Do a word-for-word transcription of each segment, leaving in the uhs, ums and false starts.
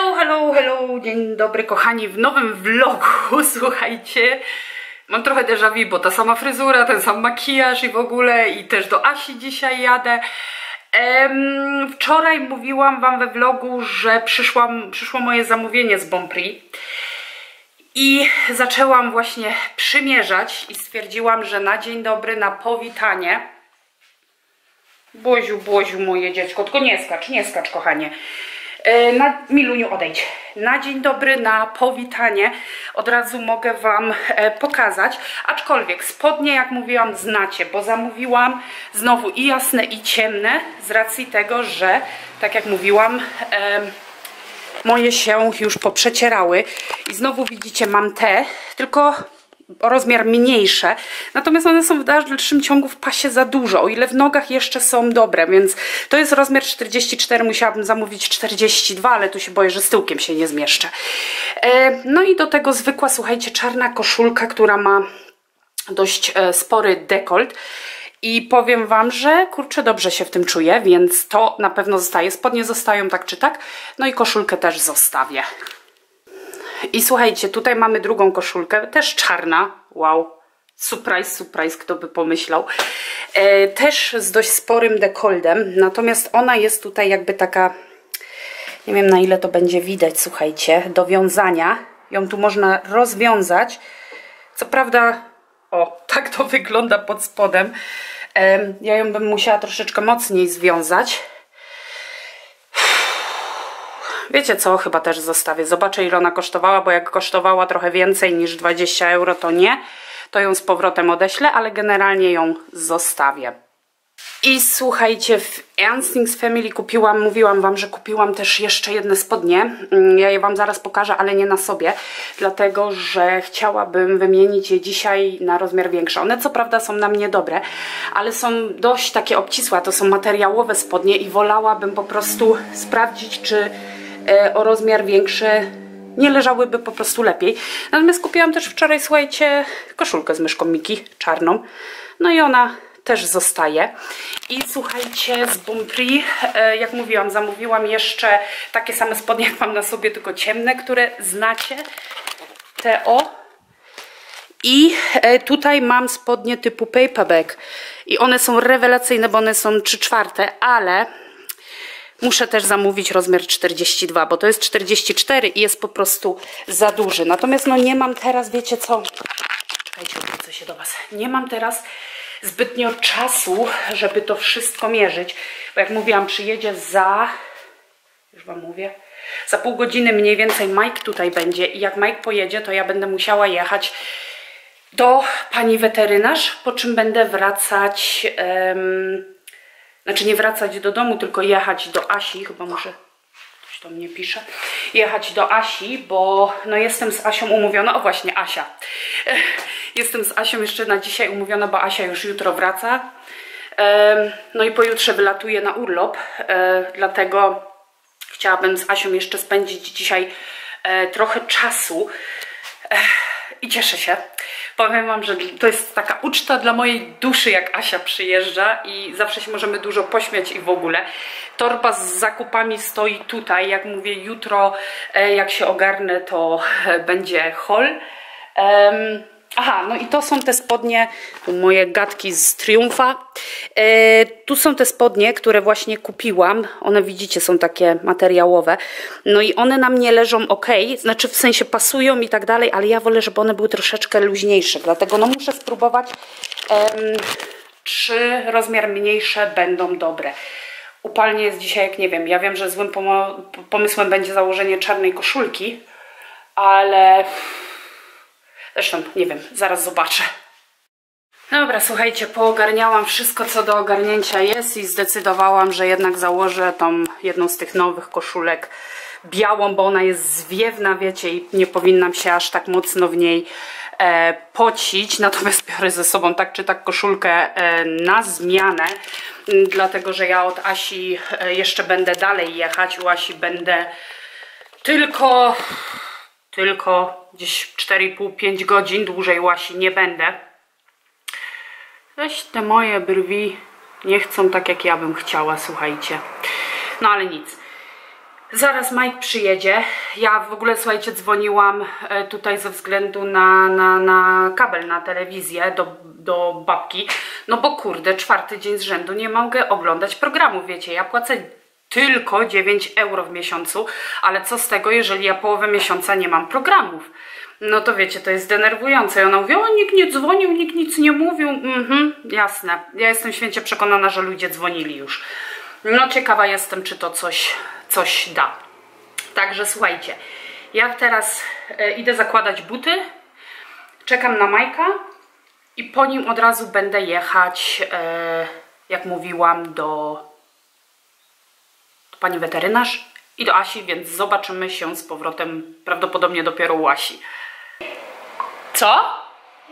Hello, hello, hello, dzień dobry kochani w nowym vlogu, słuchajcie. Mam trochę déjà vu, bo ta sama fryzura, ten sam makijaż i w ogóle, i też do Asi dzisiaj jadę. Ehm, wczoraj mówiłam wam we vlogu, że przyszłam, przyszło moje zamówienie z Bonprix i zaczęłam właśnie przymierzać i stwierdziłam, że na dzień dobry, na powitanie, Boziu, Boziu, moje dziecko, tylko nie skacz, nie skacz, kochanie. Na, Miluniu, odejdź. Na dzień dobry, na powitanie od razu mogę wam e, pokazać, aczkolwiek spodnie, jak mówiłam, znacie, bo zamówiłam znowu i jasne, i ciemne, z racji tego, że, tak jak mówiłam, e, moje się już poprzecierały i znowu widzicie, mam te, tylko o rozmiar mniejsze, natomiast one są w dalszym ciągu w pasie za dużo, o ile w nogach jeszcze są dobre, więc to jest rozmiar czterdzieści cztery, musiałabym zamówić czterdzieści dwa, ale tu się boję, że z tyłkiem się nie zmieszczę. E, no i do tego zwykła, słuchajcie, czarna koszulka, która ma dość e, spory dekolt i powiem wam, że kurczę, dobrze się w tym czuję, więc to na pewno zostaje. Spodnie zostają tak czy tak, no i koszulkę też zostawię. I słuchajcie, tutaj mamy drugą koszulkę, też czarna, wow, surprise, surprise, kto by pomyślał, e, też z dość sporym dekoltem, natomiast ona jest tutaj jakby taka, nie wiem na ile to będzie widać, słuchajcie, do wiązania, ją tu można rozwiązać, co prawda, o, tak to wygląda pod spodem, e, ja ją bym musiała troszeczkę mocniej związać. Wiecie co, chyba też zostawię. Zobaczę, ile ona kosztowała, bo jak kosztowała trochę więcej niż dwadzieścia euro, to nie. To ją z powrotem odeślę, ale generalnie ją zostawię. I słuchajcie, w Ernstings Family kupiłam, mówiłam wam, że kupiłam też jeszcze jedne spodnie. Ja je wam zaraz pokażę, ale nie na sobie, dlatego że chciałabym wymienić je dzisiaj na rozmiar większy. One co prawda są na mnie dobre, ale są dość takie obcisłe, to są materiałowe spodnie i wolałabym po prostu sprawdzić, czy o rozmiar większy nie leżałyby po prostu lepiej. Natomiast kupiłam też wczoraj, słuchajcie, koszulkę z myszką Miki, czarną. No i ona też zostaje. I słuchajcie, z Bonprix, jak mówiłam, zamówiłam jeszcze takie same spodnie, jak mam na sobie, tylko ciemne, które znacie. Te o. I tutaj mam spodnie typu paperback. I one są rewelacyjne, bo one są trzy czwarte, ale muszę też zamówić rozmiar czterdzieści dwa, bo to jest czterdzieści cztery i jest po prostu za duży. Natomiast no nie mam teraz, wiecie co, czekajcie, odwrócę się do was, nie mam teraz zbytnio czasu, żeby to wszystko mierzyć, bo jak mówiłam, przyjedzie za, już wam mówię, za pół godziny mniej więcej Mike tutaj będzie i jak Mike pojedzie, to ja będę musiała jechać do pani weterynarz, po czym będę wracać, um, znaczy nie wracać do domu, tylko jechać do Asi, chyba muszę, ktoś do mnie pisze, jechać do Asi, bo no jestem z Asią umówiona, o właśnie Asia, jestem z Asią jeszcze na dzisiaj umówiona, bo Asia już jutro wraca, no i pojutrze wylatuje na urlop, dlatego chciałabym z Asią jeszcze spędzić dzisiaj trochę czasu i cieszę się. Powiem wam, że to jest taka uczta dla mojej duszy, jak Asia przyjeżdża i zawsze się możemy dużo pośmiać i w ogóle. Torba z zakupami stoi tutaj, jak mówię, jutro jak się ogarnę, to będzie haul. Um, aha, no i to są te spodnie, tu moje gadki z Triumfa. E, tu są te spodnie, które właśnie kupiłam. One widzicie, są takie materiałowe. No i one na mnie leżą ok, znaczy w sensie pasują i tak dalej, ale ja wolę, żeby one były troszeczkę luźniejsze. Dlatego no muszę spróbować, em, czy rozmiar mniejsze będą dobre. Upalnie jest dzisiaj, jak nie wiem. Ja wiem, że złym pomysłem będzie założenie czarnej koszulki, ale zresztą nie wiem, zaraz zobaczę. Dobra, słuchajcie, poogarniałam wszystko, co do ogarnięcia jest i zdecydowałam, że jednak założę tą jedną z tych nowych koszulek białą, bo ona jest zwiewna, wiecie, i nie powinnam się aż tak mocno w niej e, pocić. Natomiast biorę ze sobą tak czy tak koszulkę e, na zmianę, dlatego że ja od Asi e, jeszcze będę dalej jechać. U Asi będę tylko, tylko gdzieś cztery i pół do pięciu godzin, dłużej u Asi nie będę. Weź te moje brwi nie chcą tak, jak ja bym chciała, słuchajcie. No ale nic. Zaraz Mike przyjedzie. Ja w ogóle, słuchajcie, dzwoniłam tutaj ze względu na, na, na kabel, na telewizję do, do babki. No bo kurde, czwarty dzień z rzędu nie mogę oglądać programu, wiecie. Ja płacę tylko dziewięć euro w miesiącu, ale co z tego, jeżeli ja połowę miesiąca nie mam programów? No to wiecie, to jest denerwujące. I ona mówi, o, nikt nie dzwonił, nikt nic nie mówił. Mhm, jasne. Ja jestem święcie przekonana, że ludzie dzwonili już. No ciekawa jestem, czy to coś, coś da. Także słuchajcie, ja teraz e, idę zakładać buty, czekam na Majka i po nim od razu będę jechać, e, jak mówiłam, do, do pani weterynarz i do Asi, więc zobaczymy się z powrotem prawdopodobnie dopiero u Asi. Co?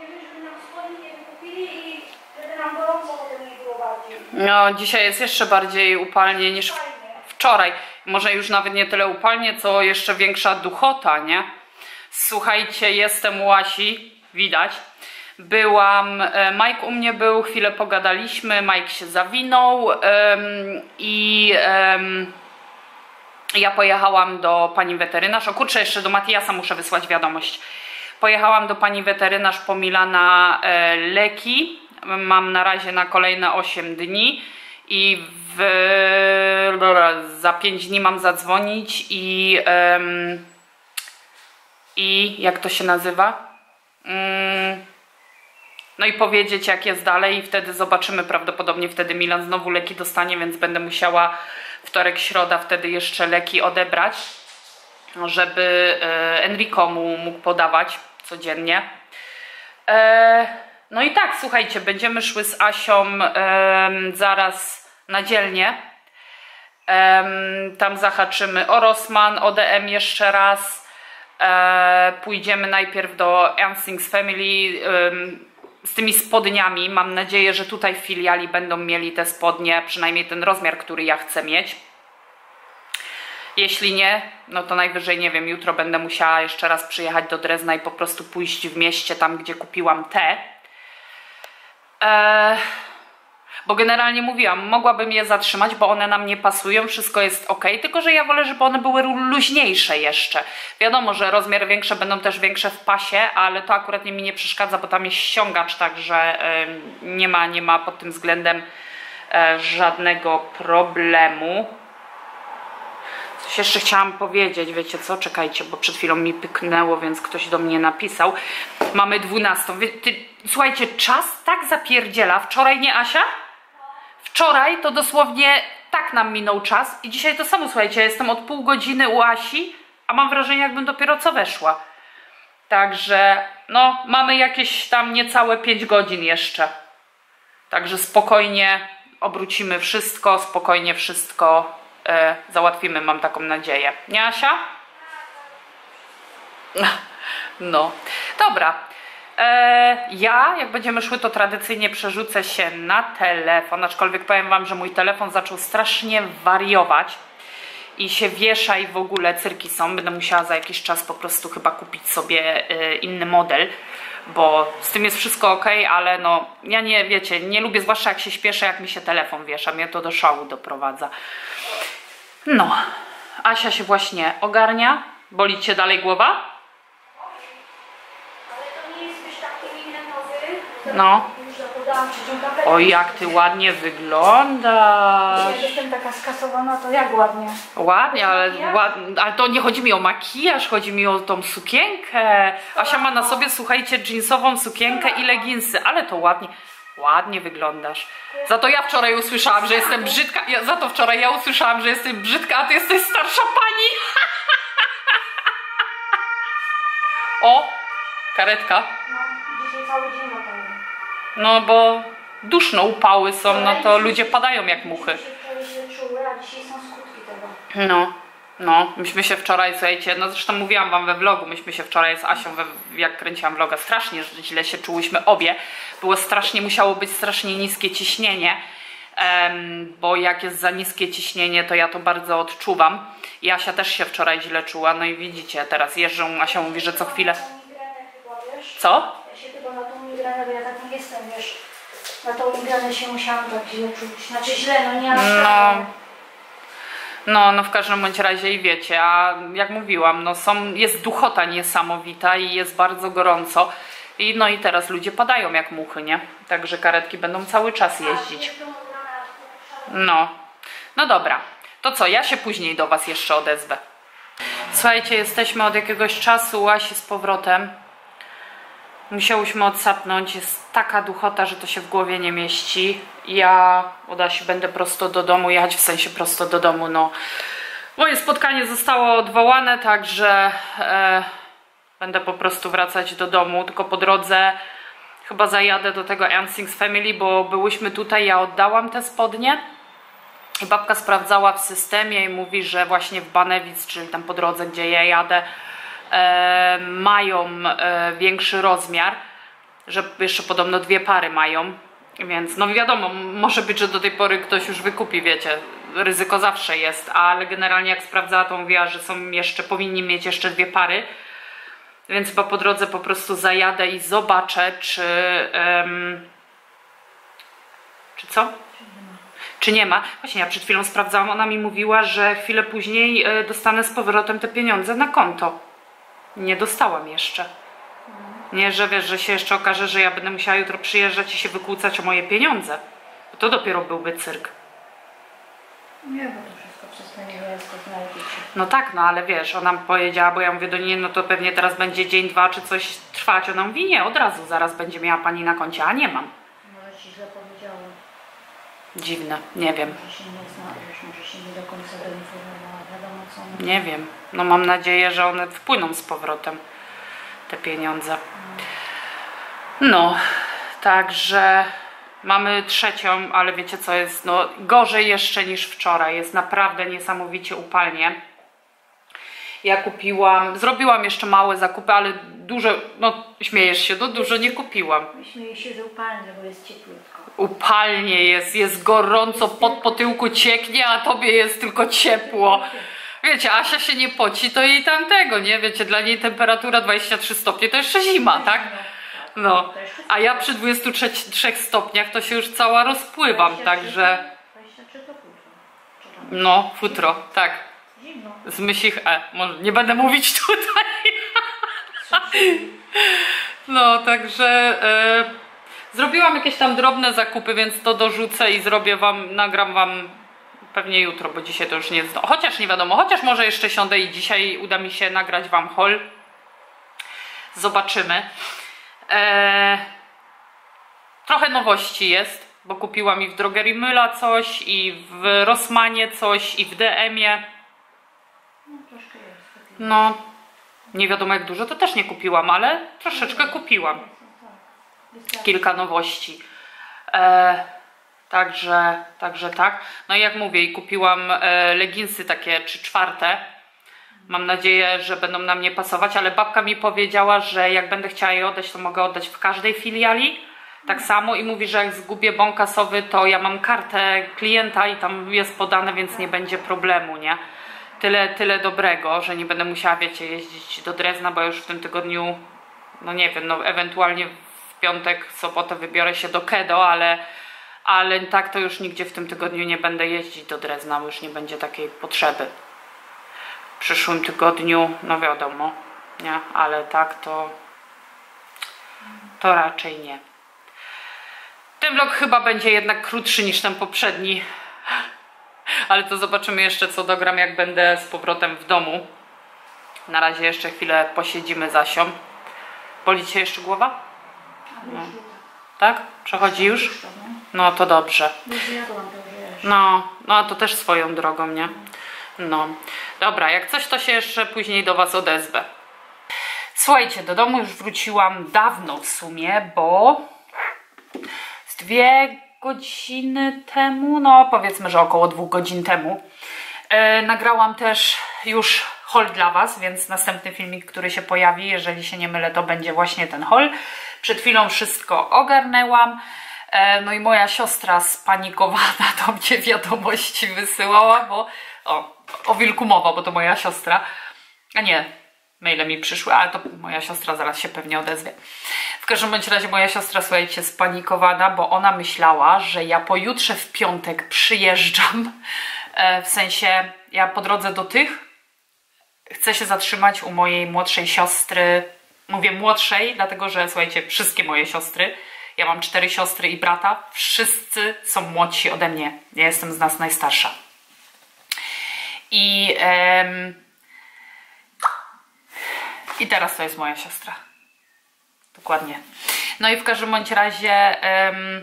No, dzisiaj jest jeszcze bardziej upalnie niż wczoraj. Może już nawet nie tyle upalnie, co jeszcze większa duchota, nie? Słuchajcie, jestem u Asi, widać. Byłam, Mike u mnie był, chwilę pogadaliśmy, Mike się zawinął um, i um, ja pojechałam do pani weterynarz. O kurczę, jeszcze do Matiasa muszę wysłać wiadomość. Pojechałam do pani weterynarz po Milana e, leki. Mam na razie na kolejne osiem dni i w, dobra, za pięć dni mam zadzwonić i, um, i jak to się nazywa? Um, no i powiedzieć, jak jest dalej i wtedy zobaczymy. Prawdopodobnie wtedy Milan znowu leki dostanie, więc będę musiała wtorek, środa wtedy jeszcze leki odebrać, żeby e, Enrico mu mógł podawać codziennie. E, No i tak, słuchajcie, będziemy szły z Asią um, zaraz na dzielnię. Um, tam zahaczymy o Rossmann, o D M jeszcze raz. E, pójdziemy najpierw do Ernstings Family um, z tymi spodniami. Mam nadzieję, że tutaj w filiali będą mieli te spodnie, przynajmniej ten rozmiar, który ja chcę mieć. Jeśli nie, no to najwyżej, nie wiem, jutro będę musiała jeszcze raz przyjechać do Drezna i po prostu pójść w mieście, tam gdzie kupiłam te. Eee, bo generalnie mówiłam, mogłabym je zatrzymać, bo one nam nie pasują, wszystko jest ok, tylko że ja wolę, żeby one były luźniejsze jeszcze. Wiadomo, że rozmiary większe będą też większe w pasie, ale to akurat mi nie przeszkadza, bo tam jest ściągacz, także e, nie ma, nie ma pod tym względem e, żadnego problemu. Coś jeszcze chciałam powiedzieć, wiecie co, czekajcie, bo przed chwilą mi pyknęło, więc ktoś do mnie napisał. Mamy dwunastą. Ty, słuchajcie, czas tak zapierdziela. Wczoraj nie, Asia? Wczoraj to dosłownie tak nam minął czas i dzisiaj to samo, słuchajcie, jestem od pół godziny u Asi, a mam wrażenie, jakbym dopiero co weszła. Także, no, mamy jakieś tam niecałe pięć godzin jeszcze. Także spokojnie obrócimy wszystko, spokojnie wszystko e, załatwimy, mam taką nadzieję. Nie, Asia? No, dobra. E, ja, jak będziemy szły, to tradycyjnie przerzucę się na telefon, aczkolwiek powiem wam, że mój telefon zaczął strasznie wariować i się wiesza i w ogóle cyrki są. Będę musiała za jakiś czas po prostu chyba kupić sobie e, inny model, bo z tym jest wszystko ok, ale no, ja nie, wiecie, nie lubię, zwłaszcza jak się śpieszę, jak mi się telefon wiesza, mnie to do szału doprowadza. No, Asia się właśnie ogarnia. Boli cię dalej głowa? No. O, jak ty ładnie wyglądasz. Jak jestem taka skasowana, to jak ładnie. Ładnie, ale, ładnie, ale to nie chodzi mi o makijaż, chodzi mi o tą sukienkę. Asia ma na sobie, słuchajcie, jeansową sukienkę i leginsy, ale to ładnie, ładnie wyglądasz. Za to ja wczoraj usłyszałam, że jestem brzydka, ja, za to wczoraj ja usłyszałam, że jestem brzydka, a ty jesteś starsza pani. O, karetka. No, dzisiaj cały dzień ma pani. No bo duszno, upały są, no to ludzie padają jak muchy. Wczoraj się czuły, a dzisiaj są skutki tego. No, no, myśmy się wczoraj, słuchajcie, no zresztą mówiłam wam we vlogu, myśmy się wczoraj z Asią, we, jak kręciłam vloga, strasznie źle się czułyśmy obie. Było strasznie, musiało być strasznie niskie ciśnienie, um, bo jak jest za niskie ciśnienie, to ja to bardzo odczuwam. I Asia też się wczoraj źle czuła, no i widzicie, teraz jeżdżą, Asia mówi, że co chwilę... Co? Ja się chyba na tą migrenę, bo ja tak nie jestem, wiesz, na tą migrenę się musiałam tak źle czuć. Znaczy źle, no nie na No, No, no w każdym bądź razie i wiecie, a jak mówiłam, no są, jest duchota niesamowita i jest bardzo gorąco. I no i teraz ludzie padają jak muchy, nie? Także karetki będą cały czas jeździć. No, no dobra. To co, ja się później do was jeszcze odezwę. Słuchajcie, jesteśmy od jakiegoś czasu u Asi z powrotem. Musiałyśmy odsapnąć, jest taka duchota, że to się w głowie nie mieści. Ja od Asi będę prosto do domu jechać, w sensie prosto do domu, no. Moje spotkanie zostało odwołane, także e, będę po prostu wracać do domu, tylko po drodze chyba zajadę do tego Ansings Family, bo byłyśmy tutaj, ja oddałam te spodnie. I babka sprawdzała w systemie i mówi, że właśnie w Banewic, czyli tam po drodze, gdzie ja jadę, e, mają e, większy rozmiar, że jeszcze podobno dwie pary mają, więc no wiadomo, może być, że do tej pory ktoś już wykupi, wiecie, ryzyko zawsze jest, ale generalnie jak sprawdzała, to mówiła, że są jeszcze, powinni mieć jeszcze dwie pary, więc chyba po drodze po prostu zajadę i zobaczę, czy um, czy co? Czy nie ma? Właśnie ja przed chwilą sprawdzałam, ona mi mówiła, że chwilę później dostanę z powrotem te pieniądze na konto. Nie dostałam jeszcze. Nie, że wiesz, że się jeszcze okaże, że ja będę musiała jutro przyjeżdżać i się wykłócać o moje pieniądze. Bo to dopiero byłby cyrk. Nie, bo to wszystko przestanie wyjazd znaleźć. No tak, no ale wiesz, ona mi powiedziała, bo ja mówię do niej, no to pewnie teraz będzie dzień, dwa czy coś trwać. Ona mówi, nie, od razu zaraz będzie miała pani na koncie, a nie mam. Może ci źle powiedziała. Dziwne, nie wiem. Może się nie zna, już może się nie do końca doinformowała, wiadomo co ona... Nie wiem. No mam nadzieję, że one wpłyną z powrotem, te pieniądze. No, także mamy trzecią, ale wiecie co jest, no gorzej jeszcze niż wczoraj. Jest naprawdę niesamowicie upalnie. Ja kupiłam, zrobiłam jeszcze małe zakupy, ale dużo, no śmiejesz się, no dużo nie kupiłam. Śmieję się, że upalnie, bo jest cieplutko. Upalnie jest, jest gorąco, pod po tyłku cieknie, a tobie jest tylko ciepło. Wiecie, Asia się nie poci, to jej tamtego, nie? Wiecie, dla niej temperatura dwadzieścia trzy stopnie to jeszcze zima, tak? No, a ja przy dwudziestu trzech stopniach to się już cała rozpływam, także... dwadzieścia trzy to futro. No, futro, tak. Zimno. Z myślich E. Może nie będę mówić tutaj. No, także e, zrobiłam jakieś tam drobne zakupy, więc to dorzucę i zrobię wam, nagram wam pewnie jutro, bo dzisiaj to już nie jest. Chociaż nie wiadomo, chociaż może jeszcze siądę i dzisiaj uda mi się nagrać wam haul. Zobaczymy. E, trochę nowości jest, bo kupiłam i w Drogerii Myla coś, i w Rossmanie coś, i w D M-ie. No troszkę jest. No, nie wiadomo jak dużo, to też nie kupiłam, ale troszeczkę kupiłam. Kilka nowości. E, także, także tak. No i jak mówię, i kupiłam e, leginsy takie trzy czwarte. Mam nadzieję, że będą na mnie pasować, ale babka mi powiedziała, że jak będę chciała je oddać, to mogę oddać w każdej filiali. Tak samo i mówi, że jak zgubię bon kasowy, to ja mam kartę klienta i tam jest podane, więc nie będzie problemu, nie? Tyle, tyle dobrego, że nie będę musiała, wiecie, jeździć do Drezna, bo już w tym tygodniu, no nie wiem, no ewentualnie w piątek, sobotę wybiorę się do Kedo, ale, ale tak to już nigdzie w tym tygodniu nie będę jeździć do Drezna, bo już nie będzie takiej potrzeby. W przyszłym tygodniu, no wiadomo, nie, ale tak to, to raczej nie. Ten vlog chyba będzie jednak krótszy niż ten poprzedni. Ale to zobaczymy jeszcze, co dogram, jak będę z powrotem w domu. Na razie jeszcze chwilę posiedzimy z Asią. Boli cię jeszcze głowa? No. Tak? Przechodzi już? No to dobrze. No, no to też swoją drogą, nie? No. Dobra, jak coś, to się jeszcze później do was odezwę. Słuchajcie, do domu już wróciłam dawno w sumie, bo z dwie godziny temu, no powiedzmy, że około dwóch godzin temu, e, nagrałam też już haul dla was, więc następny filmik, który się pojawi, jeżeli się nie mylę, to będzie właśnie ten haul. Przed chwilą wszystko ogarnęłam, e, no i moja siostra spanikowana do mnie wiadomości wysyłała, bo o, o wilku mowa, bo to moja siostra, a nie, maile mi przyszły, ale to moja siostra zaraz się pewnie odezwie. W każdym bądź razie moja siostra, słuchajcie, spanikowana, bo ona myślała, że ja pojutrze w piątek przyjeżdżam, e, w sensie ja po drodze do tych chcę się zatrzymać u mojej młodszej siostry. Mówię młodszej, dlatego że, słuchajcie, wszystkie moje siostry, ja mam cztery siostry i brata, wszyscy są młodsi ode mnie. Ja jestem z nas najstarsza. I, em, i teraz to jest moja siostra. Dokładnie. No i w każdym bądź razie em,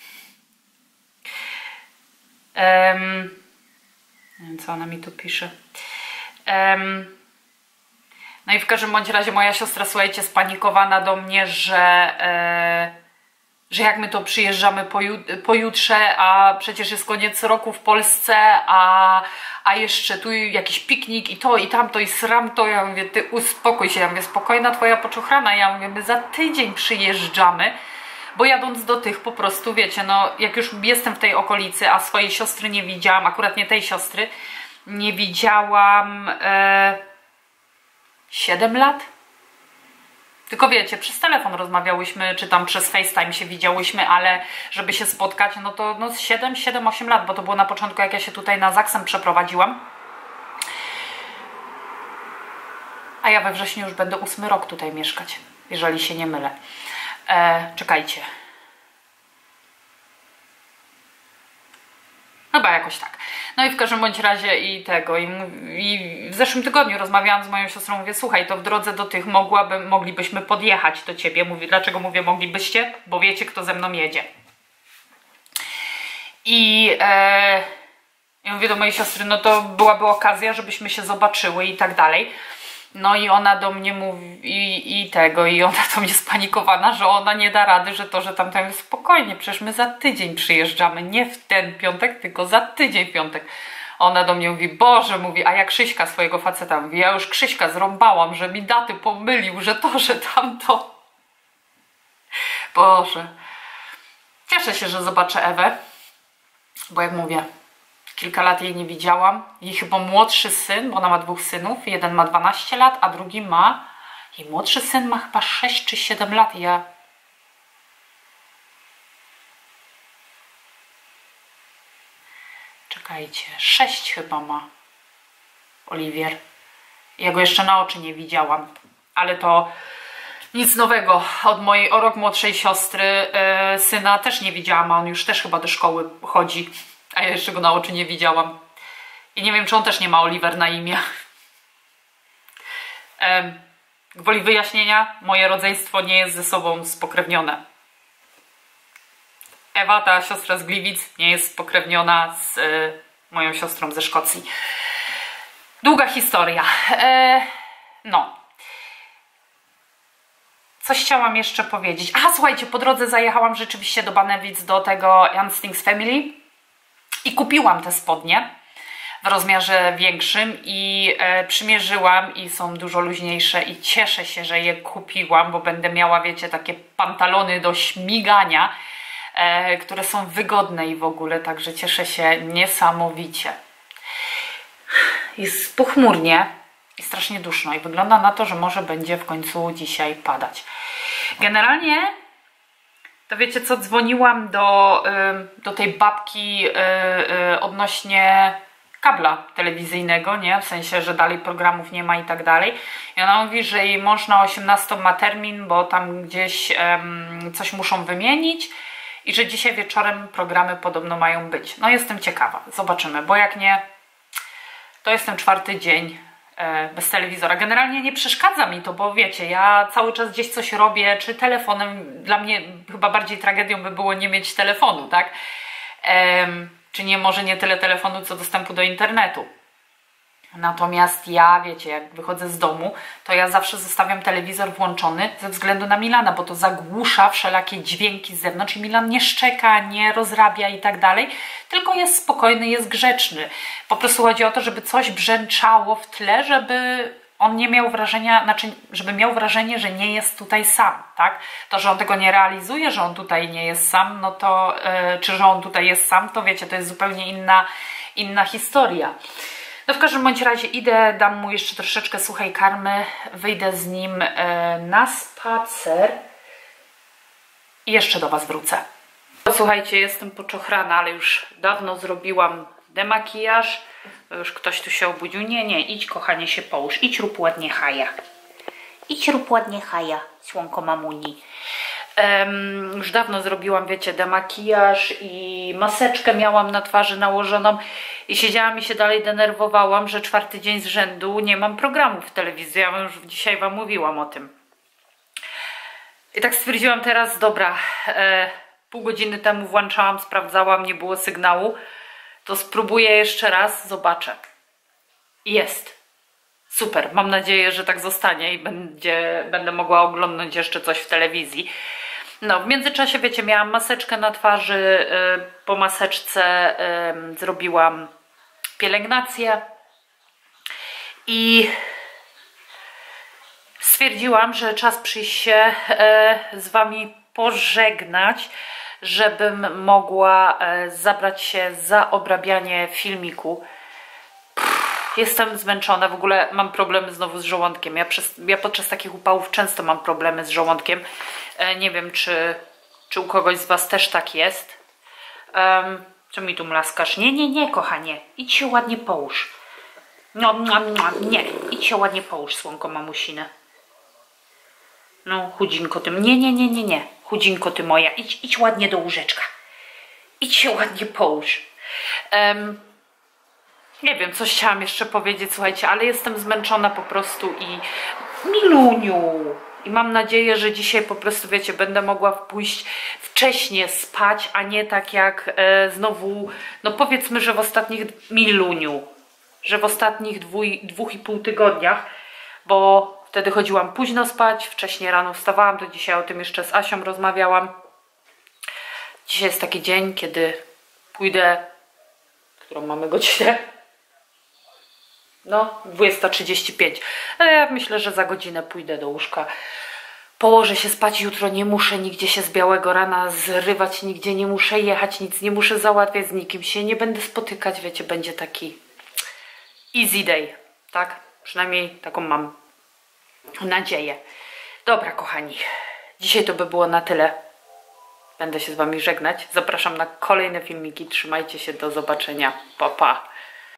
em, nie wiem, co ona mi tu pisze. em, No i w każdym bądź razie moja siostra, słuchajcie, spanikowana do mnie, że, e, że jak my to przyjeżdżamy pojutrze, a przecież jest koniec roku w Polsce, a, a jeszcze tu jakiś piknik i to, i tamto, i sramto. Ja mówię, ty uspokój się. Ja mówię, spokojna twoja poczochrana. Ja mówię, my za tydzień przyjeżdżamy, bo jadąc do tych po prostu, wiecie, no jak już jestem w tej okolicy, a swojej siostry nie widziałam, akurat nie tej siostry, nie widziałam... E, siedem lat? Tylko wiecie, przez telefon rozmawiałyśmy, czy tam przez FaceTime się widziałyśmy, ale żeby się spotkać, no to no siedem, siedem, osiem lat, bo to było na początku, jak ja się tutaj na Zaksem przeprowadziłam. A ja we wrześniu już będę ósmy rok tutaj mieszkać, jeżeli się nie mylę. E, czekajcie. Chyba jakoś tak. No i w każdym bądź razie i tego, i, i w zeszłym tygodniu rozmawiałam z moją siostrą, mówię, słuchaj, to w drodze do tych mogłaby, moglibyśmy podjechać do ciebie. Mówię, dlaczego mówię moglibyście? Bo wiecie, kto ze mną jedzie. I e, ja mówię do mojej siostry, no to byłaby okazja, żebyśmy się zobaczyły i tak dalej. No i ona do mnie mówi i, i tego, i ona do mnie spanikowana, że ona nie da rady, że to, że tamten jest spokojnie, przecież my za tydzień przyjeżdżamy, nie w ten piątek, tylko za tydzień piątek. Ona do mnie mówi, Boże, mówi, a ja Krzyśka swojego faceta, mówi, ja już Krzyśka zrąbałam, że mi daty pomylił, że to, że tamto. Boże. Cieszę się, że zobaczę Ewę, bo jak mówię, kilka lat jej nie widziałam. Jej chyba młodszy syn, bo ona ma dwóch synów. Jeden ma dwanaście lat, a drugi ma... Jej młodszy syn ma chyba sześć czy siedem lat. I ja... Czekajcie. sześć chyba ma Oliwier. Ja go jeszcze na oczy nie widziałam. Ale to nic nowego. Od mojej o rok młodszej siostry yy, syna też nie widziałam, a on już też chyba do szkoły chodzi. A ja jeszcze go na oczy nie widziałam. I nie wiem, czy on też nie ma Oliver na imię. Ehm, gwoli wyjaśnienia, moje rodzeństwo nie jest ze sobą spokrewnione. Ewa, ta siostra z Gliwic, nie jest spokrewniona z y, moją siostrą ze Szkocji. Długa historia. E, no. Coś chciałam jeszcze powiedzieć. A, słuchajcie, po drodze zajechałam rzeczywiście do Banewic, do tego Janstings Family. I kupiłam te spodnie w rozmiarze większym i e, przymierzyłam i są dużo luźniejsze i cieszę się, że je kupiłam, bo będę miała, wiecie, takie pantalony do śmigania, e, które są wygodne i w ogóle, także cieszę się niesamowicie. Jest pochmurnie i strasznie duszno i wygląda na to, że może będzie w końcu dzisiaj padać. Generalnie to wiecie co, dzwoniłam do, do tej babki odnośnie kabla telewizyjnego, nie? W sensie, że dalej programów nie ma i tak dalej. I ona mówi, że jej mąż na osiemnastą ma termin, bo tam gdzieś um, coś muszą wymienić i że dzisiaj wieczorem programy podobno mają być. No jestem ciekawa, zobaczymy, bo jak nie, to jestem czwarty dzień bez telewizora. Generalnie nie przeszkadza mi to, bo wiecie, ja cały czas gdzieś coś robię, czy telefonem, dla mnie chyba bardziej tragedią by było nie mieć telefonu, tak? Ehm, czy nie, może nie tyle telefonu, co dostępu do internetu. Natomiast ja, wiecie, jak wychodzę z domu, to ja zawsze zostawiam telewizor włączony ze względu na Milana, bo to zagłusza wszelakie dźwięki z zewnątrz i Milan nie szczeka, nie rozrabia i tak dalej, tylko jest spokojny, jest grzeczny. Po prostu chodzi o to, żeby coś brzęczało w tle, żeby on nie miał wrażenia, znaczy, żeby miał wrażenie, że nie jest tutaj sam, tak? To, że on tego nie realizuje, że on tutaj nie jest sam, no to, yy, czy że on tutaj jest sam, to wiecie, to jest zupełnie inna, inna historia. No w każdym bądź razie idę, dam mu jeszcze troszeczkę suchej karmy, wyjdę z nim e, na spacer i jeszcze do Was wrócę. Słuchajcie, jestem poczochrana, ale już dawno zrobiłam demakijaż. Już ktoś tu się obudził. Nie, nie, idź kochanie się połóż. Idź rób ładnie haja. Idź rób ładnie haja, słonko mamuni. Um, już dawno zrobiłam, wiecie, demakijaż i maseczkę miałam na twarzy nałożoną i siedziałam i się dalej denerwowałam, że czwarty dzień z rzędu nie mam programu w telewizji. Ja już dzisiaj wam mówiłam o tym. I tak stwierdziłam teraz, dobra, e, pół godziny temu włączałam, sprawdzałam, nie było sygnału, to spróbuję jeszcze raz, zobaczę. Jest. Super, mam nadzieję, że tak zostanie i będzie, będę mogła oglądnąć jeszcze coś w telewizji. No, w międzyczasie, wiecie, miałam maseczkę na twarzy, yy, po maseczce yy, zrobiłam pielęgnację i stwierdziłam, że czas przyjść się yy, z wami pożegnać, żebym mogła yy, zabrać się za obrabianie filmiku. Jestem zmęczona, w ogóle mam problemy znowu z żołądkiem. Ja, przez, ja podczas takich upałów często mam problemy z żołądkiem. E, nie wiem, czy, czy u kogoś z was też tak jest. Um, co mi tu mlaskasz? Nie, nie, nie, kochanie. Idź się ładnie połóż. No, no, no, nie, idź się ładnie połóż, słonko mamusine. No, chudzinko ty. Nie, nie, nie, nie, nie. Chudzinko ty moja. Idź, idź ładnie do łóżeczka. Idź się ładnie połóż. Um, Nie wiem, coś chciałam jeszcze powiedzieć, słuchajcie, ale jestem zmęczona po prostu i miluniu. I mam nadzieję, że dzisiaj po prostu, wiecie, będę mogła pójść wcześniej spać, a nie tak jak e, znowu, no powiedzmy, że w ostatnich miluniu, że w ostatnich dwój, dwóch i pół tygodniach, bo wtedy chodziłam późno spać, wcześniej rano wstawałam, to dzisiaj o tym jeszcze z Asią rozmawiałam. Dzisiaj jest taki dzień, kiedy pójdę, którą mamy godzinę? No, dwudziesta trzydzieści pięć. Ale ja myślę, że za godzinę pójdę do łóżka. Położę się spać jutro, nie muszę nigdzie się z białego rana zrywać, nigdzie nie muszę jechać, nic nie muszę załatwiać, z nikim się nie będę spotykać, wiecie, będzie taki easy day, tak? Przynajmniej taką mam nadzieję. Dobra, kochani, dzisiaj to by było na tyle. Będę się z wami żegnać. Zapraszam na kolejne filmiki, trzymajcie się, do zobaczenia, pa pa.